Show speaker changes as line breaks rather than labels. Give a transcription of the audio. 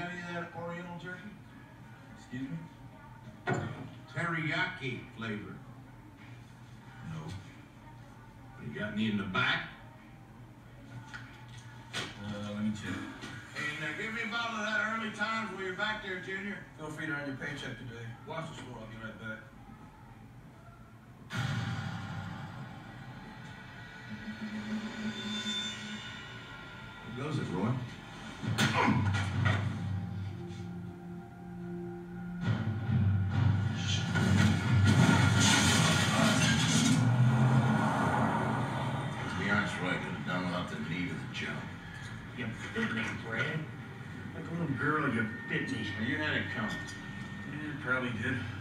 got any of that Oriental jerky?
Excuse me?
Teriyaki flavor.
No.
You got any in the back?
Let me check.
Hey, now give me a bottle of that Early Times while you're back there, Junior.
Feel free to earn your paycheck today. Watch the store, I'll be right back.
How goes it, Roy? To be honest, Roy, I could have done without the need of the job.
You bit me, Brad. Like a little girl, you bit me.
Well, you had it coming.
Yeah, probably did.